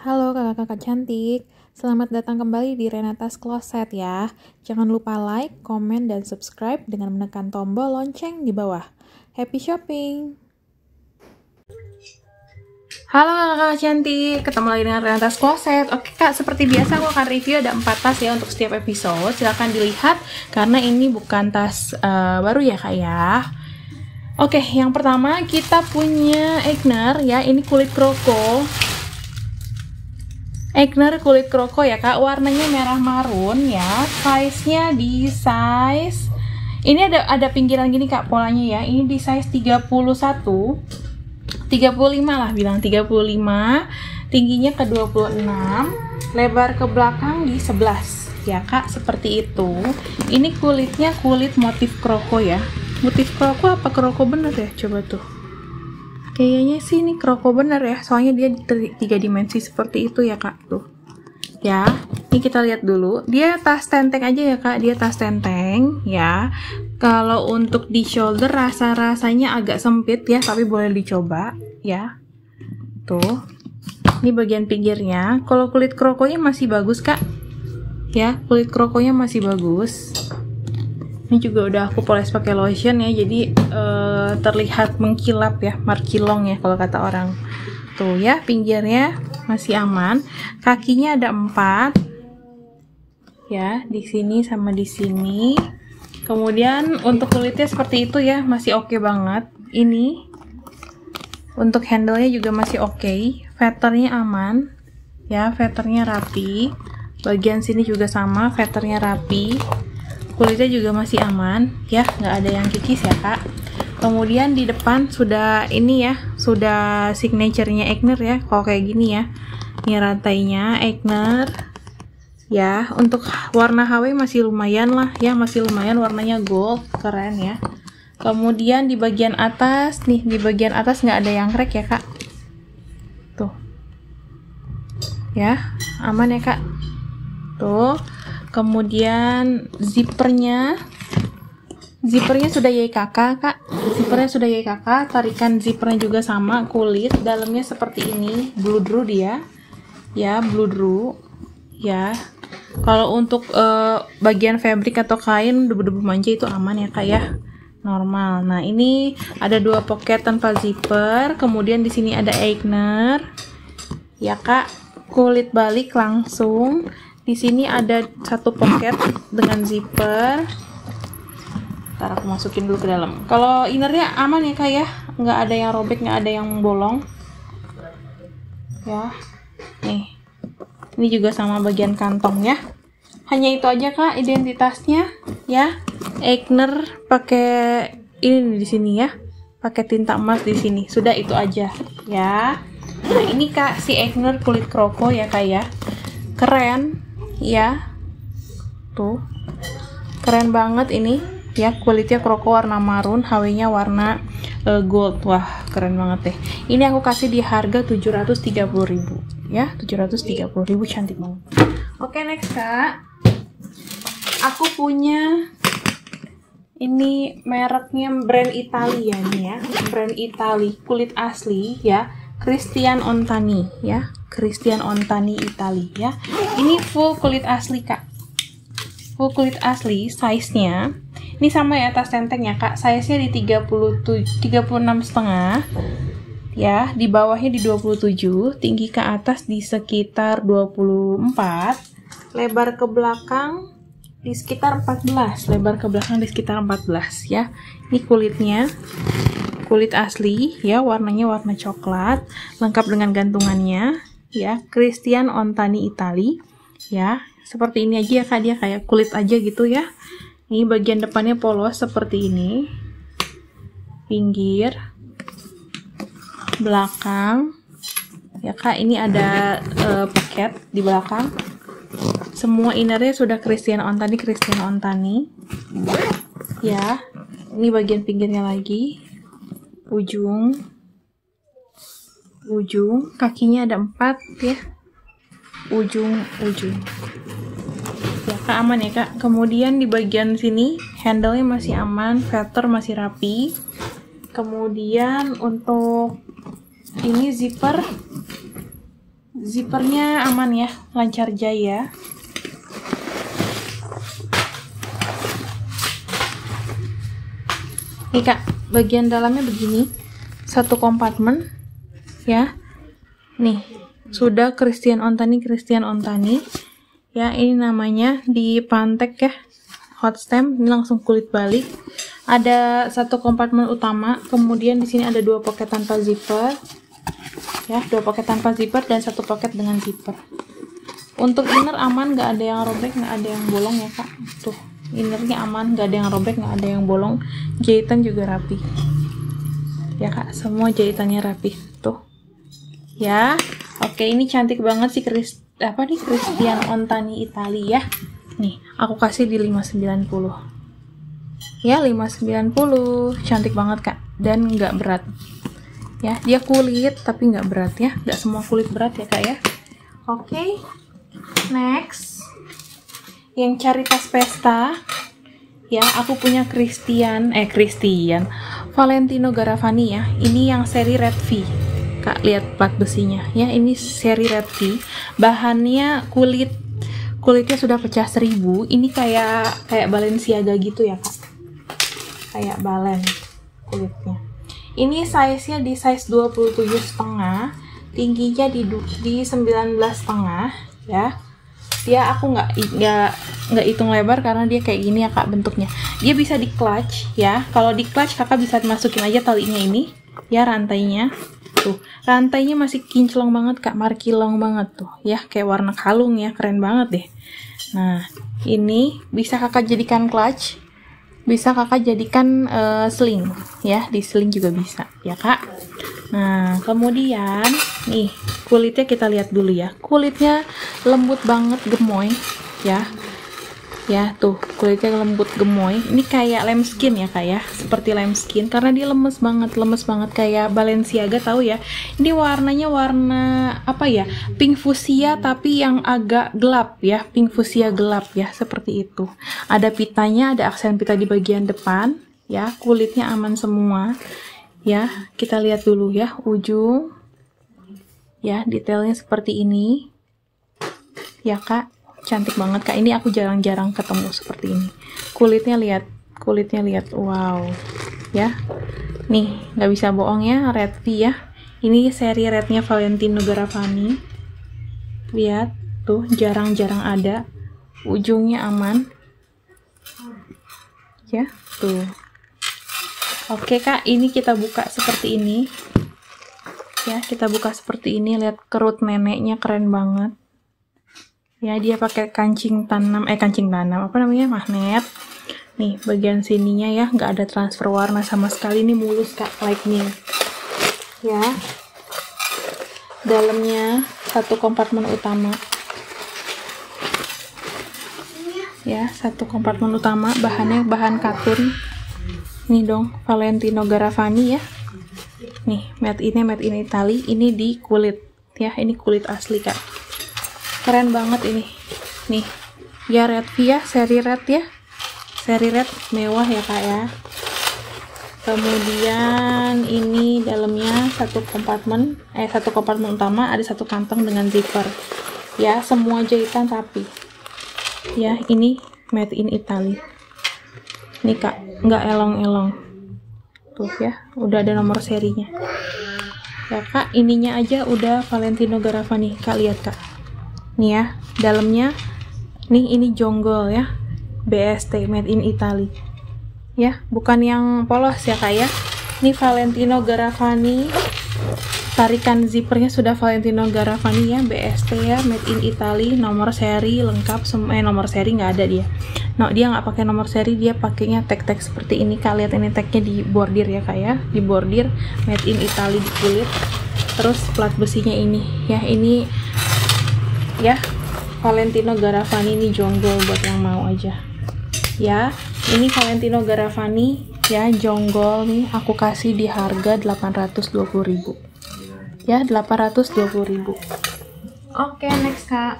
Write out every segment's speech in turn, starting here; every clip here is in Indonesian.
Halo kakak-kakak cantik, selamat datang kembali di Renatas Closet ya. Jangan lupa like, komen, dan subscribe dengan menekan tombol lonceng di bawah. Happy shopping! Halo kakak cantik, ketemu lagi dengan Renatas Closet. Oke kak, seperti biasa aku akan review ada 4 tas ya untuk setiap episode. Silahkan dilihat, karena ini bukan tas baru ya kak ya. Oke, yang pertama kita punya Aigner ya, ini kulit kroko. Aigner kulit kroko ya kak, warnanya merah marun ya, size-nya di size, ini ada pinggiran gini kak polanya ya, ini di size 35 lah bilang 35, tingginya ke 26, lebar ke belakang di 11 ya kak, seperti itu. Ini kulitnya kulit motif kroko ya, motif kroko apa kroko bener ya, coba tuh. Kayaknya sih ini kroko bener ya, soalnya dia 3 dimensi seperti itu ya kak, tuh ya. Ini kita lihat dulu, dia tas tenteng aja ya kak, dia tas tenteng ya. Kalau untuk di shoulder rasanya agak sempit ya, tapi boleh dicoba ya. Tuh, ini bagian pinggirnya. Kalau kulit krokonya masih bagus kak ya, kulit krokonya masih bagus. Ini juga udah aku poles pakai lotion ya, jadi terlihat mengkilap ya, markilong ya kalau kata orang. Tuh ya, pinggirnya masih aman. Kakinya ada 4 ya, di sini sama di sini. Kemudian untuk kulitnya seperti itu ya, masih oke banget. Ini untuk handle-nya juga masih oke. Feathernya aman ya, feathernya rapi. Bagian sini juga sama, feathernya rapi. Kulitnya juga masih aman ya, nggak ada yang kikis ya kak. Kemudian di depan sudah ini ya, sudah signaturenya Aigner ya, kalau kayak gini ya. Ini rantainya Aigner ya. Untuk warna HW masih lumayan lah ya, masih lumayan, warnanya gold, keren ya. Kemudian di bagian atas nih, di bagian atas nggak ada yang crack ya kak, tuh ya, aman ya kak, tuh. Kemudian zippernya sudah YKK kak, zippernya sudah YKK, tarikan zippernya juga sama, kulit dalamnya seperti ini, bludru dia ya, bludru ya. Kalau untuk bagian fabric atau kain debu-debu manja itu aman ya kak ya, normal. Nah ini ada 2 pocket tanpa zipper, kemudian di sini ada Aigner ya kak, kulit balik langsung. Di sini ada 1 pocket dengan zipper. Ntar aku masukin dulu ke dalam. Kalau innernya aman ya kak ya, nggak ada yang robek, nggak ada yang bolong ya. Nih, ini juga sama bagian kantong ya. Hanya itu aja kak identitasnya ya. Aigner pakai ini di sini ya, pakai tinta emas di sini. Sudah itu aja ya. Nah ini kak si Aigner kulit kroko ya kak ya, keren ya, tuh keren banget ini ya, kulitnya kroko warna marun, HW-nya warna gold. Wah keren banget deh. Ini aku kasih di harga 730.000 ya, 730.000, cantik banget. Oke, next kak, aku punya ini mereknya brand Italia nih ya, brand Italia, kulit asli ya, Christian Ontani ya, Christian Ontani Italia ya. Ini full kulit asli kak, full kulit asli. Size-nya ini sama ya, tas tenteng ya kak, size-nya di 36,5 ya, di bawahnya di 27, tinggi ke atas di sekitar 24, lebar ke belakang di sekitar 14, lebar ke belakang di sekitar 14 ya. Ini kulitnya kulit asli ya, warnanya warna coklat, lengkap dengan gantungannya ya, Christian Ontani Italia ya. Seperti ini aja ya kak, dia kayak kulit aja gitu ya. Ini bagian depannya polos seperti ini, pinggir, belakang ya kak. Ini ada pocket di belakang. Semua innernya sudah Christian Ontani ya. Ini bagian pinggirnya lagi, ujung, kakinya ada 4 ya, ujung ya kak, aman ya kak. Kemudian di bagian sini handle-nya masih aman, feather masih rapi. Kemudian untuk ini zipper Zippernya aman ya, lancar jaya. Nih Kak, bagian dalamnya begini, satu kompartemen ya. Nih, sudah Christian Ontani ya. Ini namanya di Pantek ya, hot stamp. Ini langsung kulit balik. Ada satu kompartemen utama, kemudian di sini ada 2 poket tanpa zipper ya, 2 poket tanpa zipper dan 1 poket dengan zipper. Untuk inner aman, nggak ada yang robek, nggak ada yang bolong ya Kak. Tuh, innernya aman, nggak ada yang robek, nggak ada yang bolong. Jahitan juga rapi ya Kak, semua jahitannya rapi tuh ya. Oke, ini cantik banget sih Christian Ontani Italia ya. Nih, aku kasih di 590 ya, 590. Cantik banget Kak, dan nggak berat ya. Dia kulit tapi nggak berat ya, nggak semua kulit berat ya Kak ya. Oke, next yang cari tas pesta ya, aku punya Christian Valentino Garavani ya. Ini yang seri Red V Kak, lihat plat besinya ya, ini seri Red V. Bahannya kulitnya sudah pecah 1000. Ini kayak Balenciaga gitu ya Kak, kayak balen kulitnya. Ini size-nya di size 27,5, tingginya di 19,5 ya. Dia aku nggak hitung lebar karena dia kayak gini ya Kak bentuknya. Dia bisa di clutch ya. Kalau di clutch Kakak bisa masukin aja talinya ini ya, rantainya. Tuh, rantainya masih kinclong banget Kak, markilong banget tuh ya, kayak warna kalung ya, keren banget deh. Nah, ini bisa Kakak jadikan clutch, bisa Kakak jadikan sling ya, di sling juga bisa ya Kak. Nah, kemudian nih kulitnya kita lihat dulu ya. Kulitnya lembut banget, gemoy ya. Ya, tuh kulitnya lembut gemoy. Ini kayak lambskin ya Kak ya, seperti lambskin karena dia lemes banget kayak Balenciaga, tahu ya. Ini warnanya warna apa ya? Pink fuchsia tapi yang agak gelap ya, pink fuchsia gelap ya, seperti itu. Ada pitanya, ada aksen pita di bagian depan ya. Kulitnya aman semua. Ya, kita lihat dulu ya ujung ya, detailnya seperti ini ya Kak, cantik banget Kak. Ini aku jarang-jarang ketemu seperti ini. Kulitnya lihat, wow ya. Nih, nggak bisa bohong ya, Red V ya. Ini seri rednya Valentino Garavani. Lihat tuh, jarang-jarang ada. Ujungnya aman ya, tuh. Oke Kak, ini kita buka seperti ini ya, kita buka seperti ini. Lihat kerut neneknya, keren banget ya. Dia pakai kancing tanam apa namanya, magnet. Nih bagian sininya ya, nggak ada transfer warna sama sekali. Ini mulus Kak, like new ya. Dalamnya satu kompartemen utama ya, satu kompartemen utama. Bahannya bahan katun. Nih dong, Valentino Garavani ya. Nih, made in Italy. Ini di kulit ya, ini kulit asli Kak. Keren banget ini. Nih, ya Red V ya, seri red ya. Seri red mewah ya Kak ya. Kemudian ini dalamnya satu kompartemen utama, ada satu kantong dengan zipper. Ya, semua jahitan rapi. Ya, ini made in Italy. Nih Kak, nggak elong-elong tuh ya, udah ada nomor serinya ya Kak. Ininya aja udah Valentino Garavani Kak, lihat Kak. Nih ya, dalamnya nih, ini jonggol ya, BST made in Italy ya, bukan yang polos ya Kak ya. Ini Valentino Garavani, tarikan zippernya sudah Valentino Garavani ya, BST ya, made in Italy. Nomor seri lengkap semua, nomor seri nggak ada dia. No, dia nggak pakai nomor seri, dia pakainya tag-tag seperti ini Kak. Lihat ini tagnya di bordir ya Kak ya, di bordir made in Italy di kulit. Terus plat besinya ini ya, ini ya Valentino Garavani. Ini jonggol buat yang mau aja ya. Ini Valentino Garavani ya, jonggol nih. Aku kasih di harga 820.000 ya, 820.000. Oke, next Kak.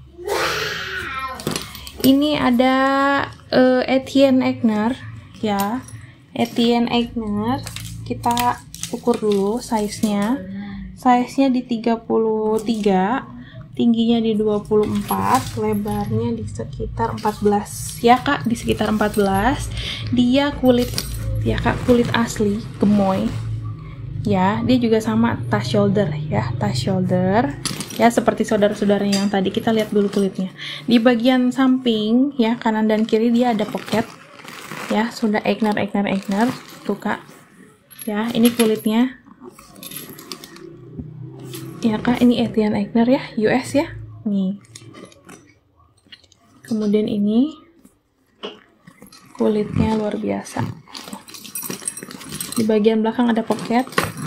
Ini ada Etienne Eigner ya, Etienne Eigner. Kita ukur dulu size-nya. Size-nya di 33 tingginya di 24, lebarnya di sekitar 14 ya kak, di sekitar 14. Dia kulit ya kak, kulit asli gemoy ya. Dia juga sama tas shoulder ya, tas shoulder ya, seperti saudara-saudaranya yang tadi. Kita lihat dulu kulitnya. Di bagian samping ya, kanan dan kiri dia ada pocket ya, sudah Eigner tuh kak ya. Ini kulitnya ya kak, ini Etienne Eigner ya, US ya nih. Kemudian ini kulitnya luar biasa. Di bagian belakang ada pocket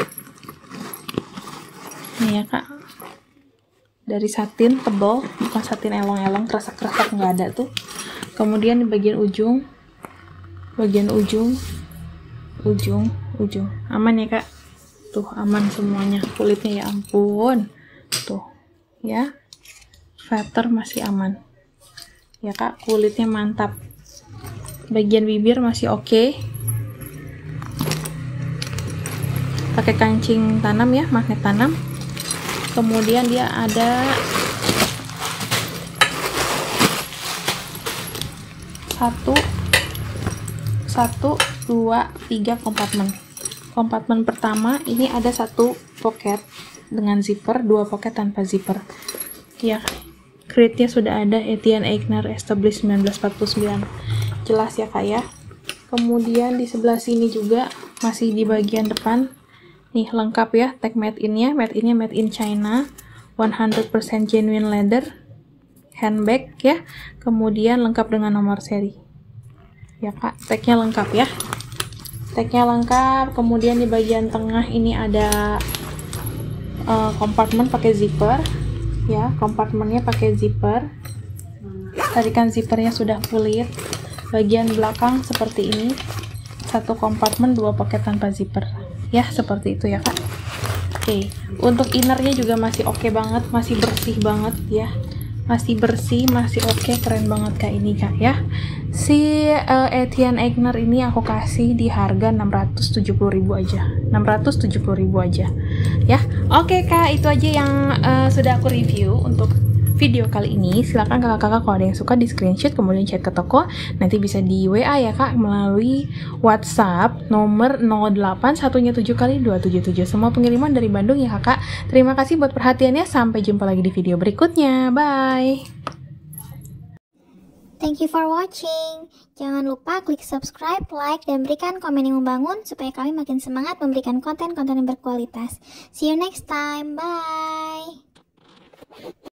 nih ya kak, dari satin tebal, bukan satin elong-elong kerasak-kerasak, nggak ada tuh. Kemudian di bagian ujung aman ya kak, tuh aman semuanya kulitnya, ya ampun tuh ya, feather masih aman ya kak, kulitnya mantap. Bagian bibir masih oke. Pakai kancing tanam ya, magnet tanam. Kemudian dia ada satu, dua, tiga kompartemen. Kompartemen pertama ini ada satu pocket dengan zipper, dua pocket tanpa zipper. Ya, crate-nya sudah ada, Etienne Eigner established 1949. Jelas ya kak ya. Kemudian di sebelah sini juga masih di bagian depan. Nih lengkap ya, tag made in-nya made in China, 100% genuine leather, handbag ya. Kemudian lengkap dengan nomor seri ya kak, tagnya lengkap ya, tagnya lengkap. Kemudian di bagian tengah ini ada kompartemen pakai zipper ya, kompartemennya pakai zipper. Tarikan zippernya sudah kulit. Bagian belakang seperti ini, satu kompartemen, dua pocket tanpa zipper ya, seperti itu ya kak. Oke, untuk innernya juga masih oke banget, masih bersih banget ya, masih bersih, masih oke, keren banget kak ini kak ya. Si Etienne Eigner ini aku kasih di harga 670.000 aja, 670.000 aja ya. Oke kak, itu aja yang sudah aku review untuk video kali ini. Silahkan kakak-kakak kalau ada yang suka di screenshot kemudian chat ke toko, nanti bisa di WA ya kak, melalui WhatsApp nomor 0817 semua pengiriman dari Bandung ya kakak. Terima kasih buat perhatiannya, sampai jumpa lagi di video berikutnya, bye. Thank you for watching. Jangan lupa klik subscribe, like, dan berikan komen yang membangun supaya kami makin semangat memberikan konten-konten yang berkualitas. See you next time, bye.